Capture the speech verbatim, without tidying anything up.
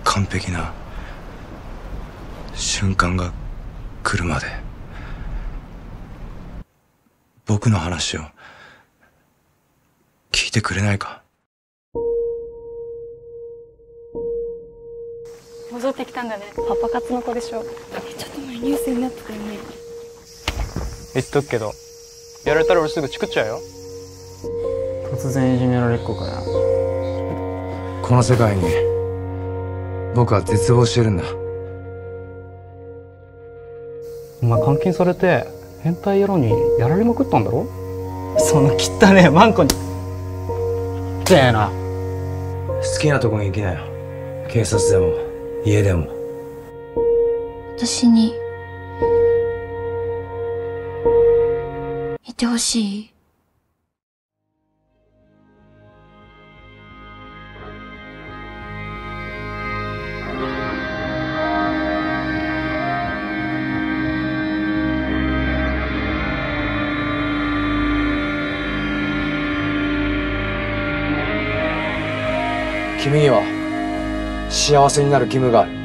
完璧な瞬間が来るまで僕の話を聞いてくれないか。 戻ってきたんだね。パパ活の子でしょ。ちょっと前ニュースになってたよね。 言っとくけど、やられたら俺すぐチクっちゃうよ。 突然いじめられっ子かよ。 この世界に僕は絶望してるんだ。 お前監禁されて変態野郎にやられまくったんだろ。 その汚ねえマンコにってえな。 好きなとこに行きなよ。警察でも家でも。 私にいてほしい。 君には幸せになる義務がある。